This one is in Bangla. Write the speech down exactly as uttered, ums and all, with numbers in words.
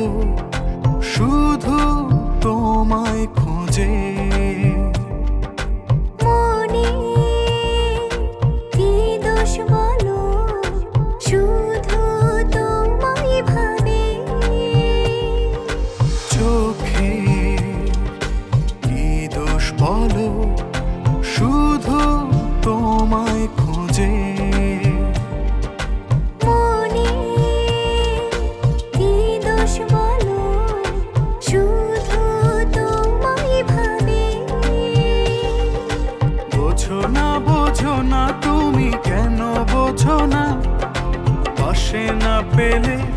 শুধু তোমায় খোঁজে। মনে কি দোষ বলো, শুধু তোমায় ভাবে। চোখে কি দোষ বলো, শুধু তোমায় খোঁজে। মনে কি দোষ বলো, শুধু তোমায় ভাবে। বোঝো না বোঝো না তুমি কেন বোঝো না, পাশে না পেলে